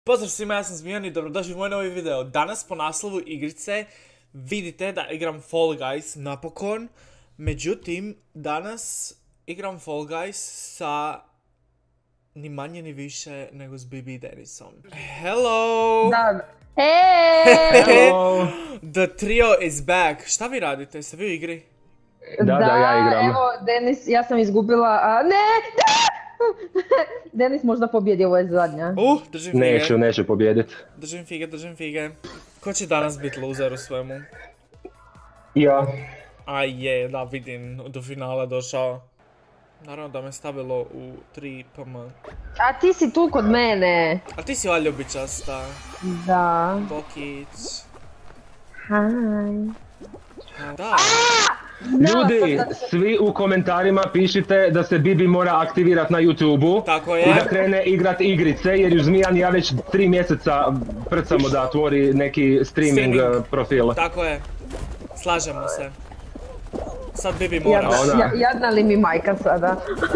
Pozdrav svima, ja sam Zmijan i dobrodošli u moj novi video. Danas po naslovu igrice vidite da igram Fall Guys napokon. Međutim, danas igram Fall Guys sa ni manje ni više nego s BB Denisom. Hello! Da. Hey! Hello! The trio is back. Šta vi radite? Jeste vi u igri? Da, ja igram. Evo, Denis, ja sam izgubila, ne! Denis možda pobjedi, ovo je zadnja. Držim fige. Neću pobjedit. Držim fige. Ko će danas biti loser u svemu? Ja. A je, da vidim, do finala došao. Naravno da me stavilo u 3 PM. A ti si tu kod mene. A ti si ova ljubičasta. Da. Bokić. Hi. Da. Ljudi, svi u komentarima pišite da se Bibi mora aktivirat na YouTube-u. Tako je. I da krene igrat igrice, jer ju Zmijan ja već 3 mjeseca prcamo da otvori neki streaming profil. Tako je. Slažemo se. Sad Bibi mora. Jadna li mi majka sada?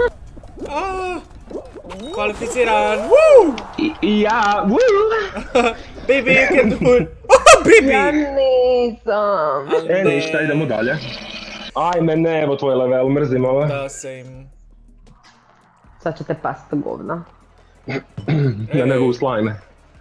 Kvalificiran. Woo! I ja, woo! Bibi, you can do it. Bibi! Ja nisam. Ništa, idemo dalje. Ajme ne, evo tvoj level, mrzim ovo. Da, same. Sad ćete past govna. Ja nego u slime.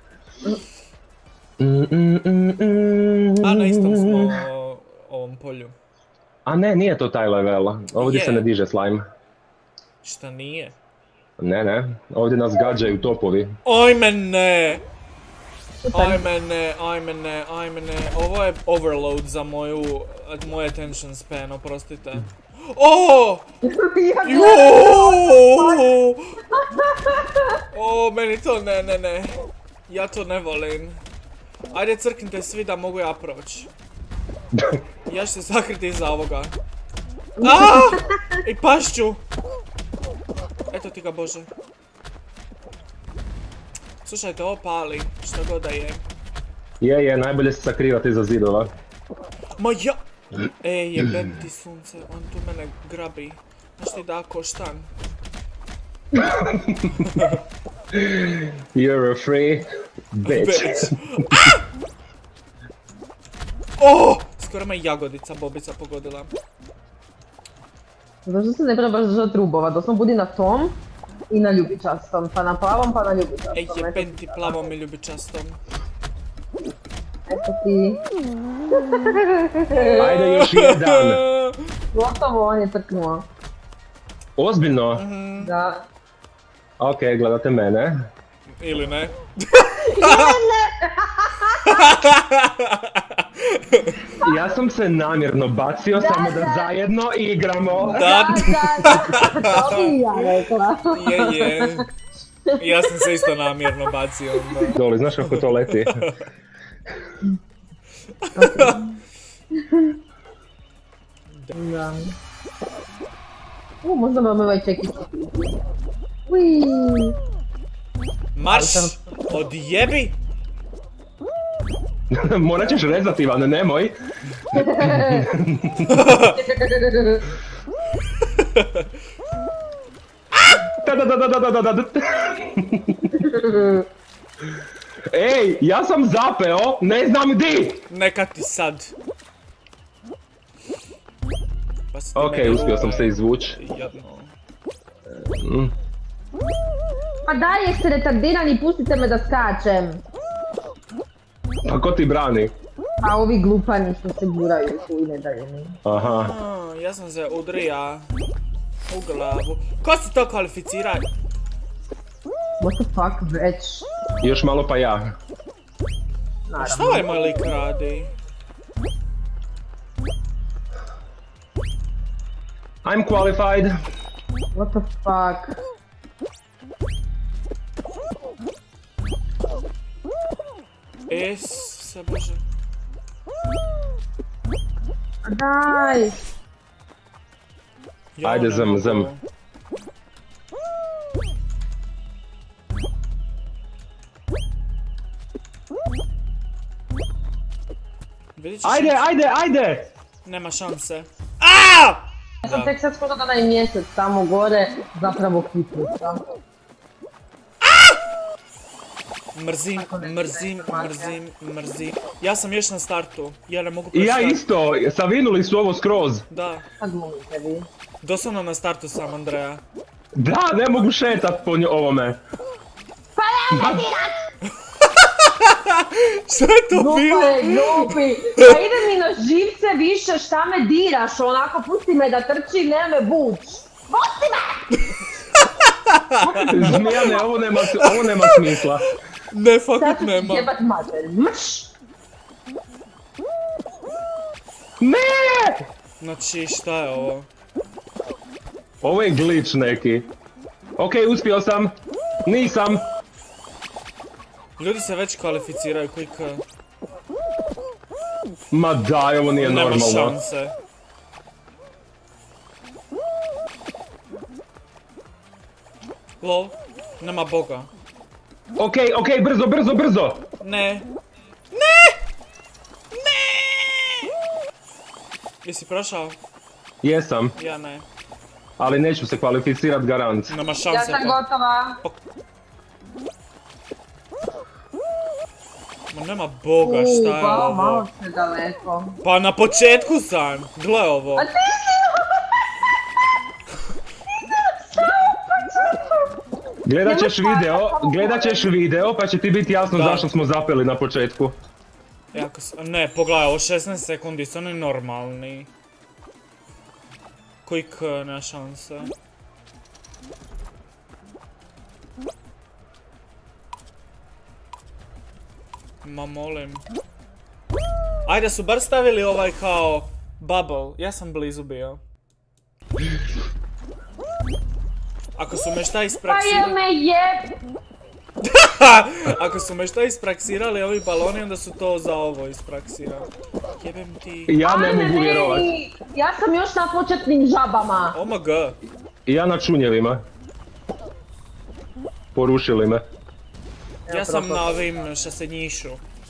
A na istom smo ovom polju. A ne, nije to taj level. Ovdje se ne diže slime. Šta nije? Ne, ovdje nas gađaju topovi. Ajme ne! Ajme ne. Ovo je overload za moj attention span, oprostite. Oooo! O, meni to ne. Ja to ne volim. Ajde crknite svi da mogu ja proći. Ja ću se sakriti iza ovoga. I pašću! Eto ti ga Bože. Slušajte, ovo pali, šta god da je. Je, najbolje se sakrivati iza zidova. Ma ja! Jebem ti sunce, on tu mene grabi. Znaš ti da koštan? You're a free bitch. Skoro me jagodica Bobica pogodila. Zašto se ne trebaš držati rubova? Doslovno budi na tom i na ljubičastom, pa na plavom, pa na ljubičastom. Jebem ti plavom i ljubičastom. Eto ti. Ajde još jedan. Gotovo, on je trknuo. Ozbiljno? Da. Okej, gledate mene. Ili ne? Ja sam se namjerno bacio samo da zajedno igramo. Da. To bi ja rekla. Je. Ja sam se isto namjerno bacio. Doli, znaš kako to leti? Da. Možda vam ovaj čekić. Marš! Odjebi! Morat ćeš rezati, Ivane, nemoj. Ej, ja sam zapeo, ne znam di! Neka ti sad. Okej, uspio sam se izvući. Pa daj, jeste retardirani, pustite me da skačem. Pa ko ti brani? A ovi glupani što se guraju tu i ne daju mi. Aha. Ja sam se udrija u glavu. Ko se to kvalificira? What the fuck, već? Još malo pa ja. Šta ovaj moj lik radi? I'm qualified. What the fuck? Se Bože. Daj! Ajde, zem. Ajde! Nema šanse. Ja sam tek sad skoro da onaj mjesec tamo gore zapravo kipnuta. Mrzim. Ja sam još na startu. Ja ne mogu I ja prestati. isto, savinuli su ovo skroz. Da. Kad glumite vi? Doslovno na startu sam, Andreja. Da, ne mogu šetat po ovome. Što je to Glupa bilo? je, glupi. Pa ide mi na živce više, šta me diraš, onako pusti me da trčim, nema me buć. Pusti me! Zmijane, ovo nema smisla. Ne, Sad fakat ću ti nema. jebat mater, mrš! Ne! Znači, šta je ovo? Ovo je glitch neki. Okej, uspio sam. Nisam. Ljudi se već kvalificiraju, kojka... Ma daj, ovo nije Nema normalno. šanse. Lol, nema boga. Okej, brzo. Ne. Jesi prošao? Jesam, Ja ne. ali neću se kvalificirat garant. Nema Ja šanse sam to. gotova. Ma nema boga, šta je Malo ovo? ste daleko. Pa na početku sam. Gle ovo. A ti si... Gledat ćeš video pa će ti biti jasno Da. zašto smo zapeli na početku. Ne, pogledaj, ovo 16 sekundi su oni normalni. Kojik, nema šanse. Ma molim. Ajde su bar stavili ovaj kao bubble, ja sam blizu bio. Ako su me šta Pa jel ispraksirali... me jeb... Ako su me šta ispraksirali ovi baloni, onda su to za ovo ispraksirali. Jebem ti... Ja ne Ajme mogu vjerovat. meni! Ja sam još na početnim žabama. Oh my god. Ja na čunjevima. Porušili me. Ja sam na ovim što se njišu.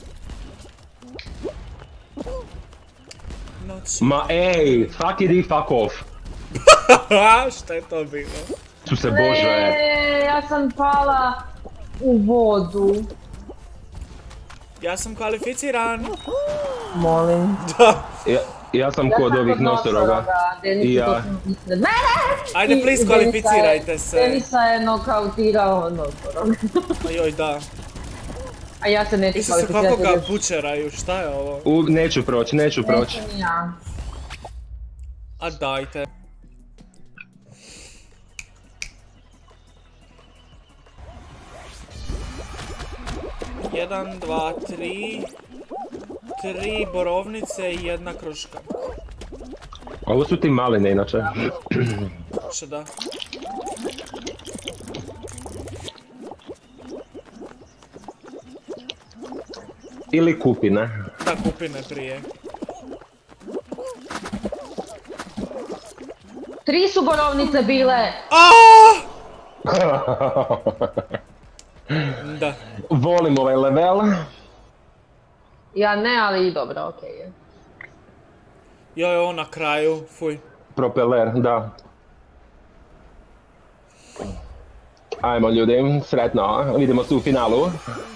Noć. Ma ej, fuck it i fuck off. Šta je to bilo? Su se bože. Ja sam pala u vodu. Ja sam kvalificiran. Molim. Da. Ja sam kod ovih nosoroga. Denis I je ja. točno ispred mene. Ajde, I please, kvalificirajte se. Denisa je nokautirao nosorog. Joj, da. A ja se neću Isto se kvalificirati. kako ga još. bučeraju, šta je ovo? Neću proći. Neću ni ja. A dajte. Jedan, dva, tri. 3 borovnice i 1 kruška. Ovo su ti maline inače. Što da? Ili kupine. Da, kupine prije. 3 su borovnice bile. Da. Volim ovaj level. Ja ne, ali dobro, okej je. Joj, ovo na kraju, fuj. Propeler, da. Ajmo ljudi, sretno, vidimo se u finalu.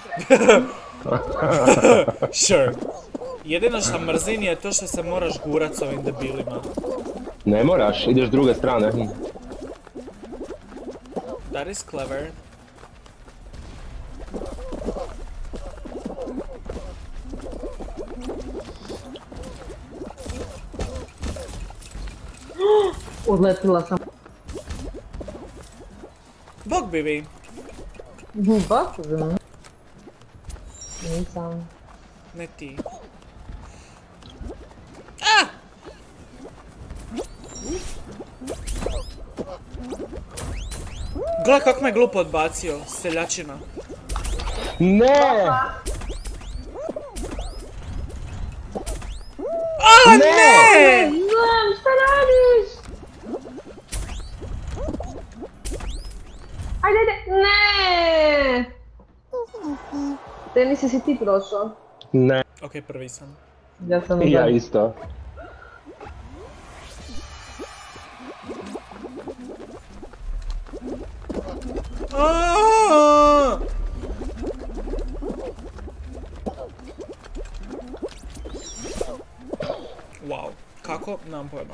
Sure. Jedino što mrzim je to što se moraš gurat s ovim debilima. Ne moraš, ideš s druge strane. That is clever. Odletila sam. Bog bi vi. Baš znam. Nisam. Ne ti. Gle kako me glupo odbacio, seljačina. Ne! Ne! Znam, šta radiš? Ajde. Ne! Denis, jesi ti prošao? Ne, Ok, prvi sam. Ja sam ja isto. Kako? Nemam pojma.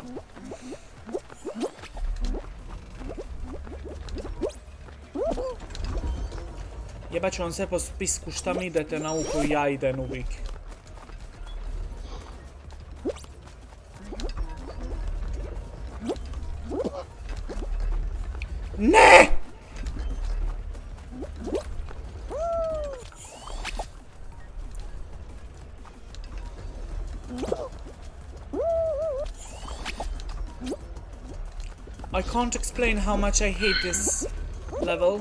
Jebat ću vam sve po spisku šta mi idete na ovu koju ja idem uvijek. Ne! I can't explain how much I hate this level.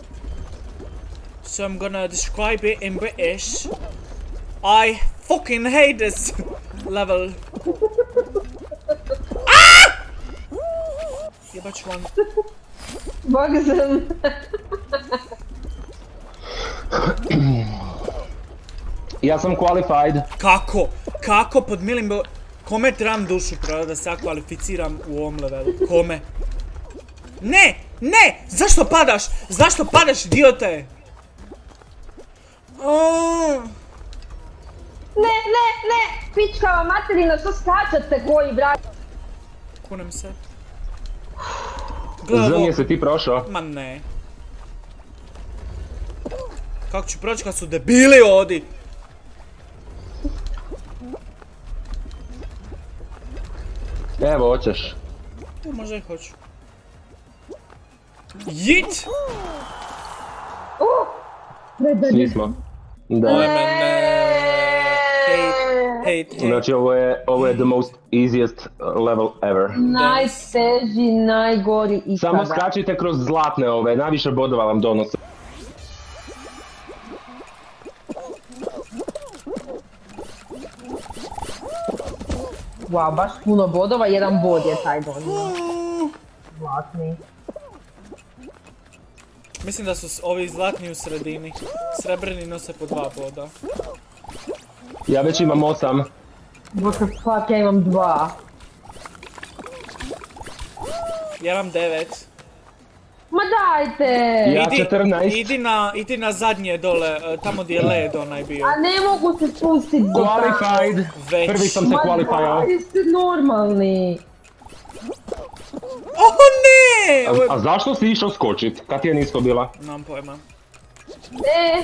So I'm gonna describe it in British. I fucking hate this level. Ah! Jebat ću vam. Bogzan. Ja sam qualified. Kako? Kako pod milim kome trebam dušu prodati da se ja kvalificiram u ovom levelu? Kome? Ne! Ne! Zašto padaš? Zašto padaš, idiote? Ne! Pičkava materina, što skačate koji brat? Kunem se. Zrnje se ti prošao. Ma ne. Kako ću proći kad su debili ovdje? Evo, hoćeš. Možda i hoću. Jit! Svi smo. Da. Oj mene. Hate. Znači ovo je the most easiest level ever. Najteži, najgori ikada. Samo skačite kroz zlatne ove, najviše bodova vam donose. Wow, baš puno bodova, jedan bod je taj donio. Zlatni. Mislim da su ovi zlatni u sredini. Srebrni nose po 2 boda. Ja već imam 8. What the fuck, ja imam 2. Ja imam 9. Ma dajte! Ja 14. Idi na zadnje dole, tamo gdje je led onaj bio. A ne mogu se spustit do tamo. Qualified. Već. Prvi sam se qualifyao. Ma jeste normalni. Oh ne! A zašto si išao skočit? Kad ti je nisko bila? Nemam pojma. Ne.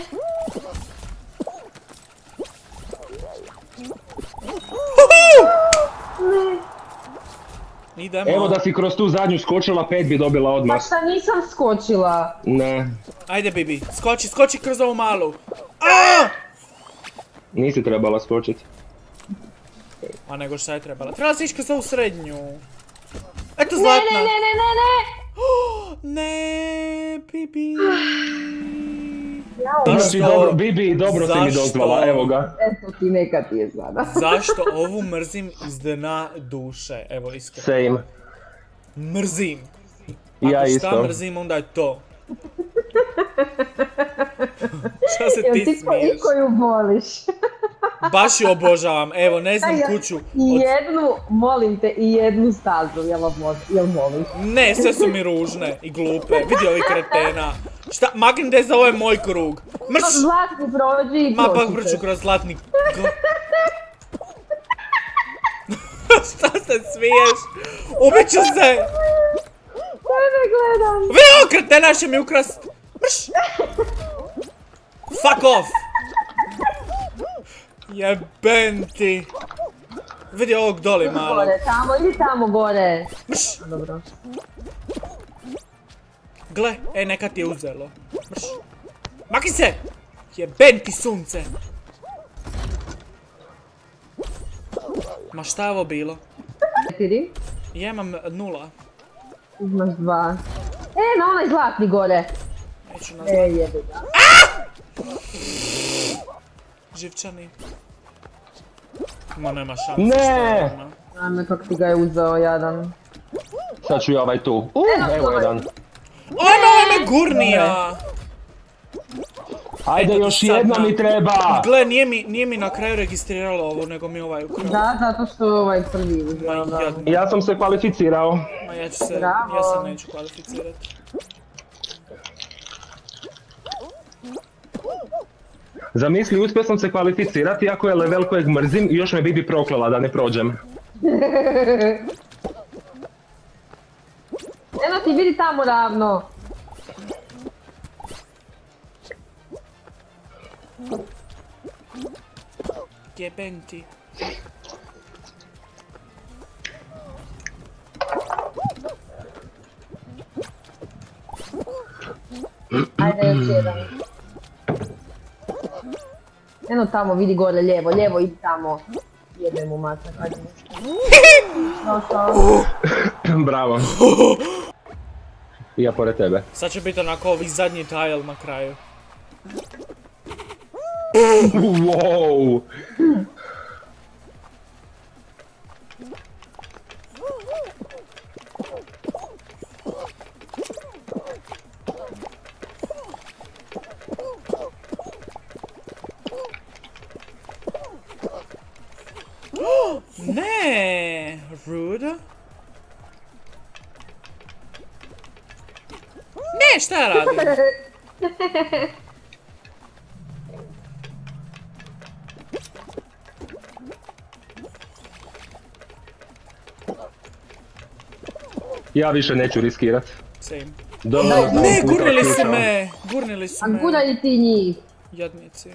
Idemo. Evo da si kroz tu zadnju skočila, 5 bi dobila Pa odmah. šta nisam skočila? Ne, Ajde Bibi, skoči kroz ovu malu. Aaaa! nisi trebala skočit. A nego šta je trebala? Trebala si ići kroz ovu srednju. Eto zlatna. Ne, Bibi. Znači, dobro, Bibi, dobro si mi dozvala, evo ga. Eto ti neka ti je sada. Zašto ovu mrzim iz dna duše? Evo iskreno. Same. Mrzim. Ja Ako šta isto. mrzim, onda je to. Šta se ti Jel ti smiješ? koju voliš? Baš ju obožavam, evo ne znam kuću. I jednu, molim te, i jednu stazu, jel voliš? Ne, sve su mi ružne i glupe, vidi ovih kretena. Šta, makni te za ovaj moj krug. Mrš! Zlatni prođi i Ma pa prođite. proću kroz zlatni... Šta se smiješ? Ubiću se! Kaj ne gledam? Vidi ovo kretena će mi ukrast! Mrš! Fuck off! Jeben ti! Vidi ovog doli malo. Gore, tamo, idi tamo gore. Mrš! Dobro. Gle, neka ti je uzelo. Mrš! Maki se! Jeben ti sunce! Ma šta je ovo bilo? 4. Ja imam 0. Imaš 2. Na onaj zlatni gore. Neću na Jebi ga. živčani. Ma nema šanse. Ne! Ajme kak ti ga je uzeo jadan. Sad ću ja ovaj tu. Evo jedan. Ono me gurnija! Ajde, još sad jedna mi treba! Gle, nije mi na kraju registriralo ovo, nego mi ovaj ukrao. Da, zato što je ovaj prvi uzeo. Ma jadno. Ja sam se kvalificirao. Ma ja ću se, Bravo. ja se neću kvalificirati. Zamisli, uspio sam se kvalificirati, iako je level kojeg mrzim i još me Bibi proklela da ne prođem. Eno ti vidi tamo ravno. Jebem ti. Ajde još jedan. Eno tamo, vidi gore, lijevo, lijevo, idi tamo. Jebem mu maca, ajde nešto. Bravo. I ja pored tebe. Sad će biti onako ovi zadnji tile na kraju. Wow! Ne, rude. Ne, šta ja radim? Ja više neću riskirat. Same. Ne, Gurnili su me! Gurnili su A me. guraj ti njih. Jadnici.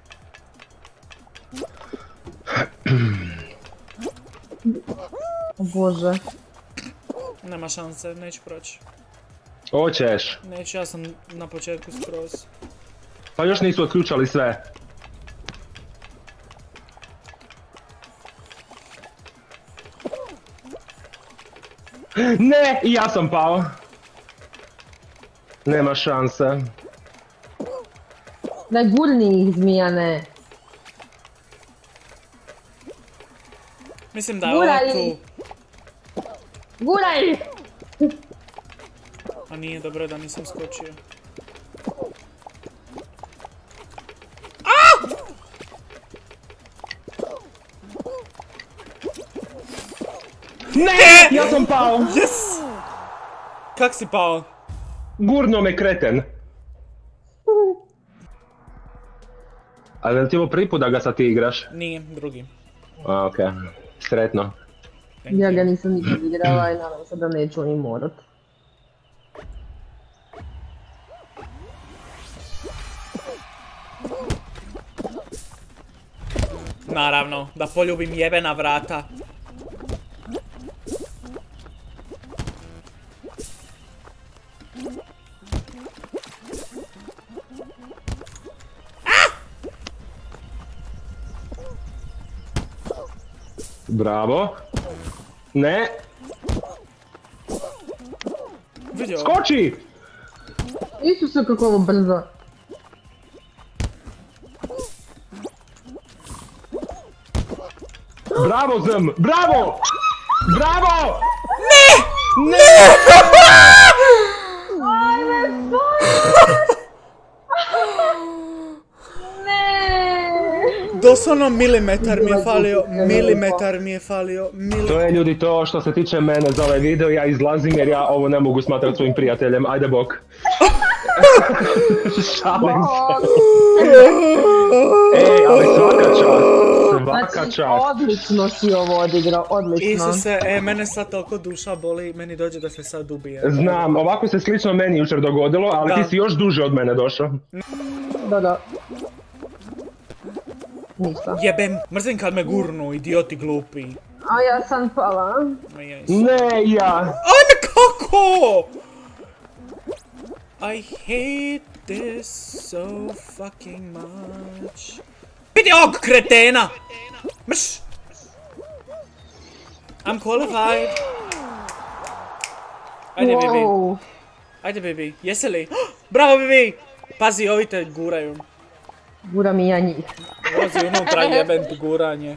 O Bože. Nema šanse, neću proći. Hoćeš. Neću, ja sam na početku skroz. Pa još nisu otključali sve. Ne, i ja sam pao. Nema šanse. Daj gurni ih, zmijane. Mislim da je ovo tu. Guraj! A nije, dobro da nisam skočio. Ne! Ja sam pao! Yes! Kak si pao? Gurno me kreten. Ali je li ti ovo prvi put da ga sad ti igraš? Nije, drugi. A, okej. Sretno. Ja ga nisam nikad igrala i nadam se da neću ni morat. Naravno, da poljubim jebena vrata. Bravo. Ne. Vidio. Skoči! Isuse kako ovo brzo. Bravo, Zem! Bravo! Bravo! Doslovno milimetar mi je falio, milimetar mi je falio, To je ljudi to što se tiče mene za ovaj video, ja izlazim jer ja ovo ne mogu smatrati svojim prijateljem, ajde bok. Šalim se. Ej, ali svaka čast, svaka Znači, čast. odlično si ovo odigrao, odlično. Isuse, mene sad toliko duša boli, meni dođe da se sad ubije. Znam, ovako se slično meni jučer dogodilo, ali Da. ti si još duže od mene došao. Da. Ništa. Jebem, mrzim kad me gurnu, idioti glupi. A ja sam pala. Ma jes. Ne, ja. Ajme, kako? I hate this so fucking much. Vidi ovog kretena! Mrš! I'm qualified. Ajde, Bibi. Wow. Ajde, Bibi. Jesi li? Bravo, Bibi! Pazi, ovi te guraju. Guram i ja njih. Ulazi unutra, jebem ti guranje.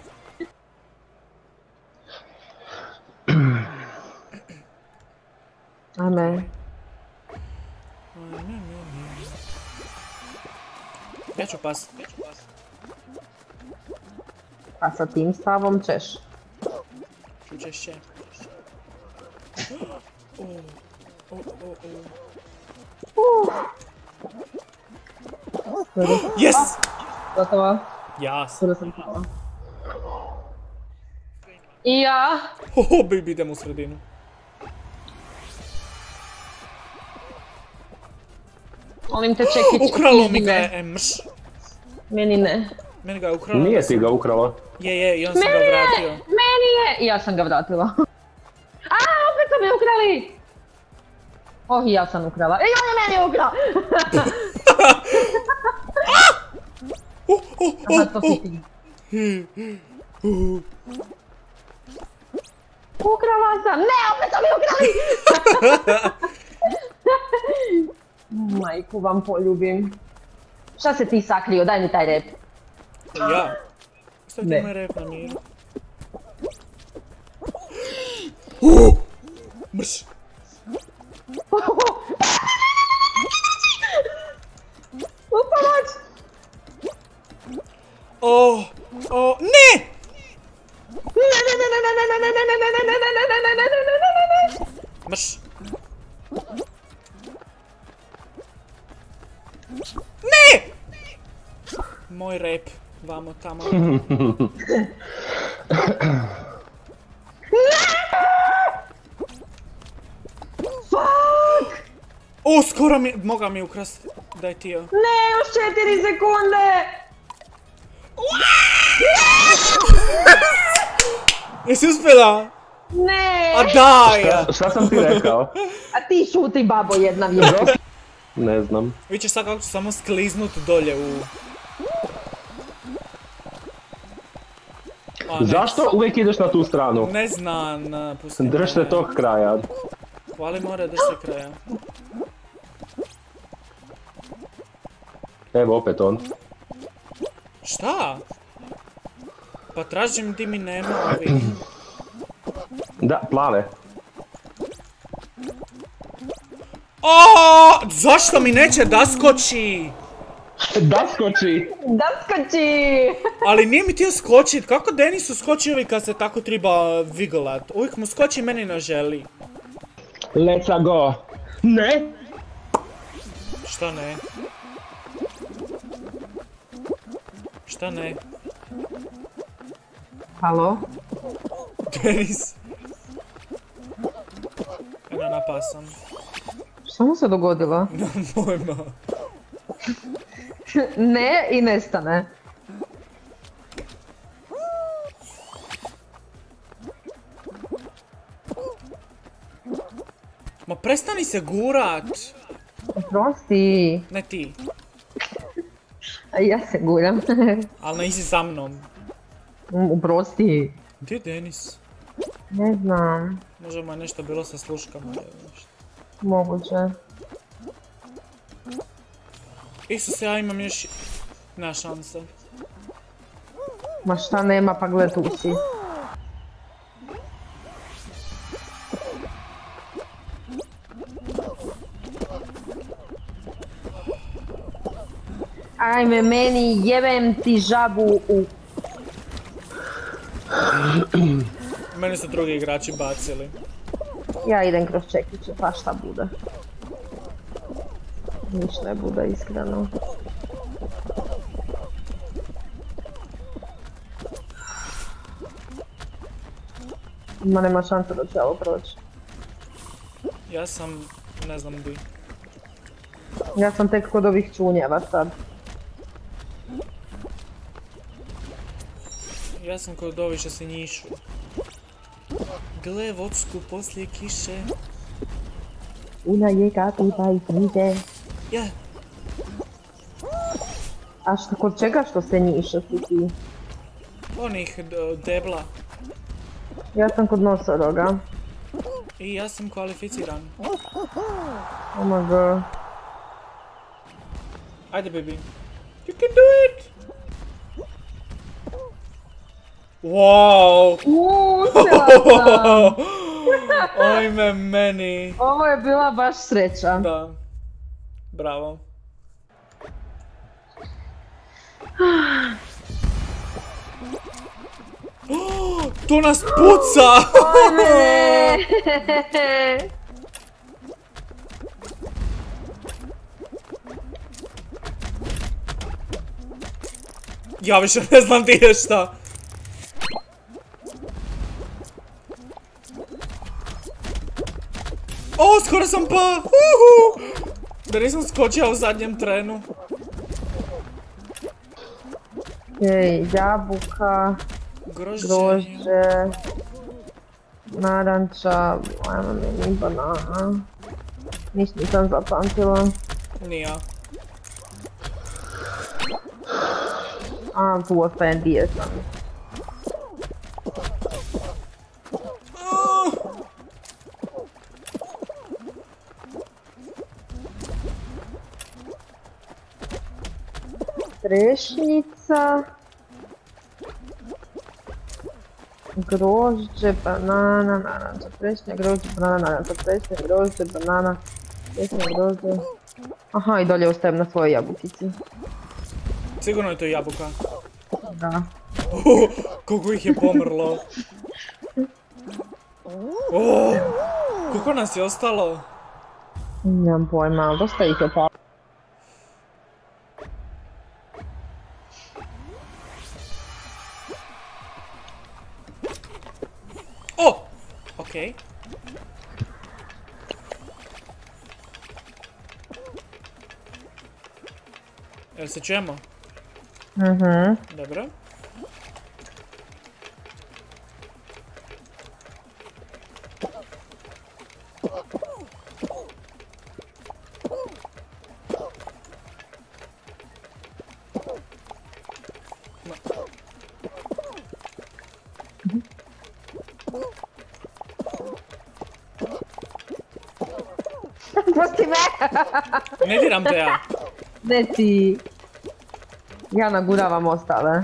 Ajme. Ja ću pas. A sa tim stavom ćeš. Čučešće. Yes! Gotovo. Jas. Sada sam pala. I ja. Hoho, baby, idem u sredinu. Molim te, čekić. Ukralo mi ga je, mrš. Meni ne. Meni ga je ukralo. Nije ti ga ukrala. Je, i on sam ga vratio. Meni je! I ja sam ga vratila. A, opet su me ukrali! Oh, i ja sam ukrala. I on je meni ukrao! Aha, to si ti. Ukrala sam! Ne, opet su me ukrali! Majku vam poljubim. Šta se ti sakrio? Daj mi taj rep. Ja. Stavite moj rep na miru. Mrš. U pomoć! Ne! Mrš. Ne! Moj rep, vamo tamo. O, skoro mi, moga mi ukrasti, daj ti jo. Ne, još 4 sekunde! Jesi uspjela? Ne! A daj! Šta sam ti rekao? A ti šuti, babo jedna vjera. Ne znam. Vi ćeš sad kako ću samo skliznut dolje u... Zašto uvijek ideš na tu stranu? Ne znam, pusti me. Drž se tog kraja. Hvali more, drž se kraja. Evo opet on. Šta? Pa tražim di mi nema ovi. Da, plave. Zašto mi neće da skoči? Da skoči! Da skoči! Ali nije mi htio skočit, kako Denisu skoči uvijek kad se tako treba vigolat? Uvijek mu skoči, meni ne želi. Let's go! Ne! Šta ne? Šta ne? Halo? Denis. Eno napasan. Šta mu se dogodilo? Nemam pojma. Ne i nestane. Ma prestani se gurat! Prosti. Ne ti. A ja se guram. Ali ne izi za mnom. Prosti. Gdje je Denis? Ne znam. Možda mu je nešto bilo sa sluškama ili nešto. Moguće. Isuse, ja imam još... Nema šanse. Ma šta nema, pa gle tu si. Ajme meni, jebem ti žabu u... Meni su drugi igrači bacili. Ja idem kroz čekiće, pa šta bude. Niš ne bude, iskreno. Ma nema šanse da će ovo proći. Ja sam... ne znam di. Ja sam tek kod ovih čunjeva sad. Ja sam kod ovih što se njišu. Gle vodku poslije kiše. Una je katuta i knjiže. Ja. A što, kod čega što se njiše si ti? Onih debla. Ja sam kod nosoroga. I ja sam kvalificiran. Oh my god. Ajde baby. You can do it! Wow! Uspjela sam! Ojme meni. Ovo je bila baš sreća. Da. Bravo. To nas puca! Ne. Ja više ne znam ti je šta. O, skoro sam pa! Uhu! Da nisam skočio u zadnjem trenu. Okej, jabuka, grožđe, naranča, ajmo meni banana. Ništa nisam zapamtila. Nija. A, tu ostaje dio sam. Trešnica, grožđe, banana, naranča, trešnja, grožđe, banana, naranča, trešnja, grožđe, banana, trešnja, grožđe. Aha, i dolje ostajem na svojoj jabukici. Sigurno je to jabuka. Da. Koliko ih je pomrlo. Koliko nas je ostalo? Nemam pojma, ali dosta ih je palo. O! Okej. Jel se čujemo? Mhm. Dobro. Pusti me! Ne diram te ja. Ne ti. Ja naguravam ostale.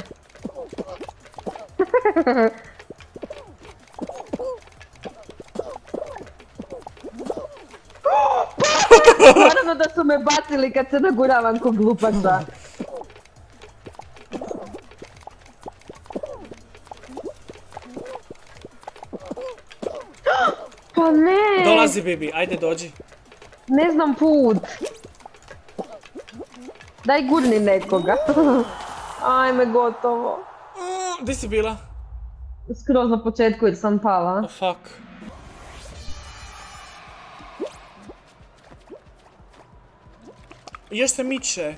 Naravno da su me bacili kad se naguravam ko glupaca. Pa ne! Dolazi Bibi, ajde dođi. Ne znam put. Daj gurni nekoga. Ajme, gotovo. Gdje si bila? Skroz na početku jer sam pala. Oh fuck. Još se miče.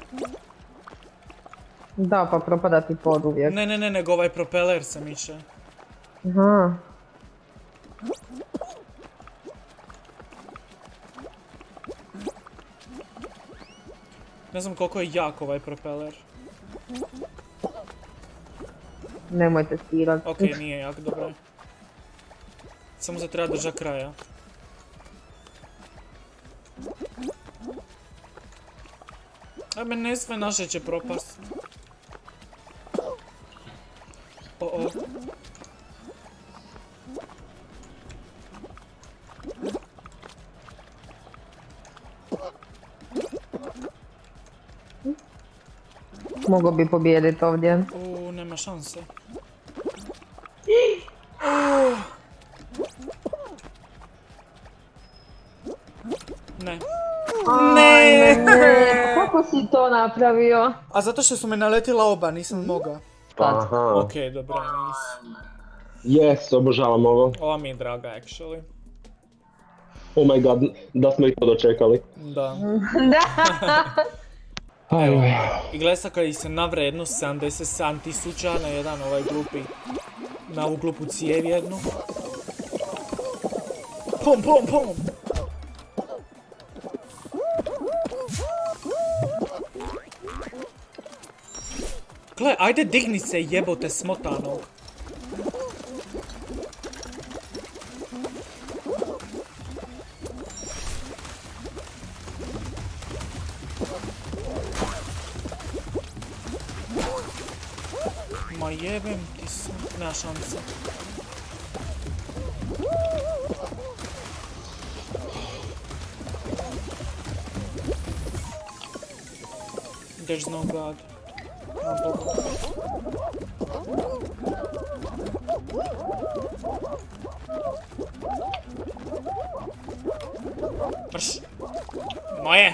Da, pa propada ti pod uvijek. Ne, nego ovaj propeler se miče. Aha. Ne znam koliko je jak ovaj propeler. Nemoj testirat. Ok, nije jak, dobro je. Samo se treba držati kraja. Ajme, ne sve naše će propast. O. Mogu bi pobijedit ovdje. Nema šanse. Ne. Ne. Kako si to napravio? A zato što su me naletila oba, nisam mogao. Aha. Ok, dobro, nisam. Yes, obožavam ovo. Ova mi je draga, actually. Oh my god, da smo i to dočekali. Da. Evo. I gledaj sad kad ih se navre jedno 77.000 na jedan ovaj glupi, na ovu glupu cijev jednu. Pom! Gle, ajde digni se jebote smotanog. Ma jebem ti se, nema šanse. There's no God. No Boga. Mrš! Moje!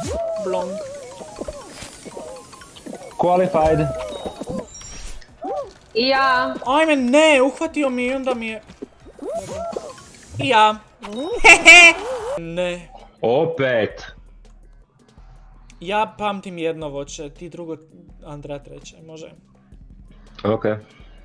Blong. Qualified. I ja. Ajme, ne, uhvatio mi i onda mi je... Dobro. I ja. Hehe. Ne. Opet. Ja pamtim jedno voće, ti drugo, Andrea treće, može. Okej.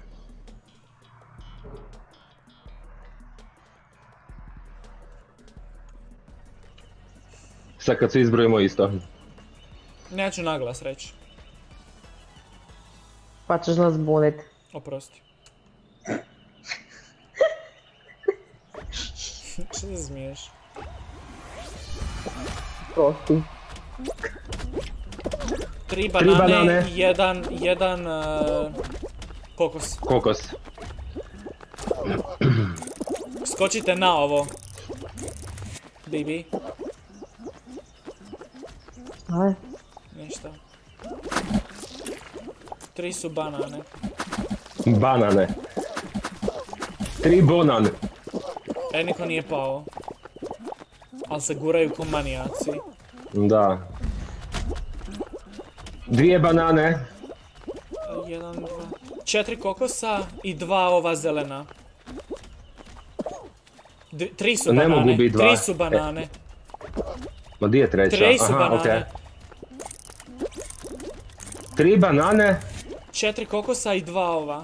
Sad kad se izbrojimo isto. Neću naglas reći. Pa ćeš nas zbunit. Oprosti. Što se smiješ? Prosti. 3 banane. banane, jedan kokos. Kokos. Skočite na ovo. Bibi, Šta je? ništa. 3 su banane. Banane. 3 bonan. Niko nije pao. Ali se guraju ko manijaci. Da. 2 banane. 1, 2... 4 kokosa i 2 ova zelena. 3 su Ne banane. mogu biti 2. 3 su banane. Ma di je treća? 3 su Aha, banane. okej. 3 banane. 4 kokosa i 2 ova.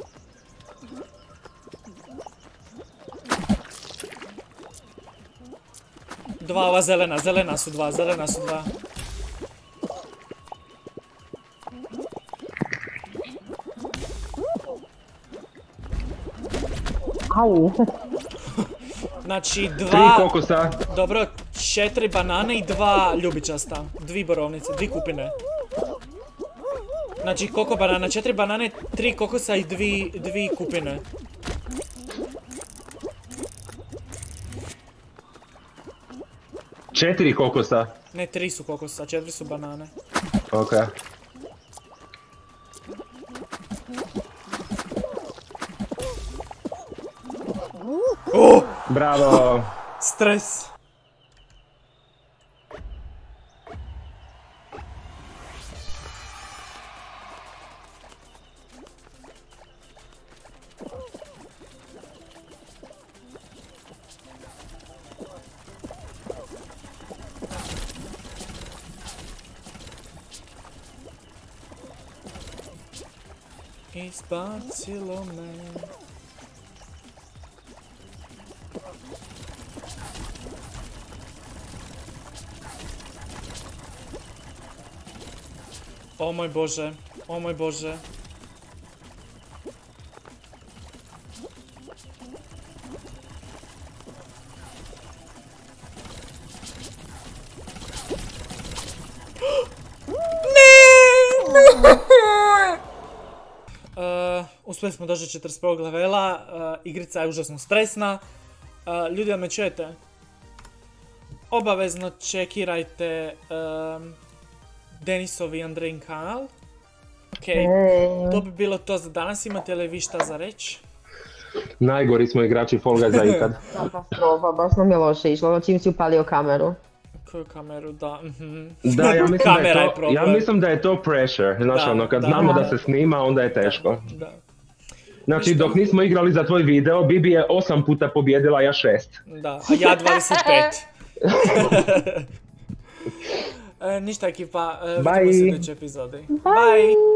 Dva ova zelena, zelena su dva. Au. Znači 3 2, kokosa. dobro, 4 banane i 2 ljubičasta. 2 borovnice, 2 kupine. Znači koliko banana? 4 banane, 3 kokosa i 2 kupine. Četiri kokosa. Ne, 3 su kokosa, 4 su banane. Okej. Bravo. Stres. Izbacilo me. O moj Bože, o moj Bože. Uspjeli smo doći do 41. levela, igrica je užasno stresna. Ljudi, da me čujete? Obavezno čekirajte Denisov i Andrein kanal. Okej, to bi bilo to za danas, imate li vi šta za reći? Najgori smo igrači Fall Guysa ikad. Katastrofa, baš nam je loše išlo, čim si upalio kameru. Koju kameru, da. Da, ja mislim, Kamera da je je to, problem. ja mislim da je to pressure. Znaš, Da, ono, kad da. znamo da se snima, onda je teško. Da. Znači, dok nismo igrali za tvoj video, Bibi je 8 puta pobjedila, ja 6. Da, a ja 25. Ništa ekipa, vidimo se u sljedećoj epizodi. Bye!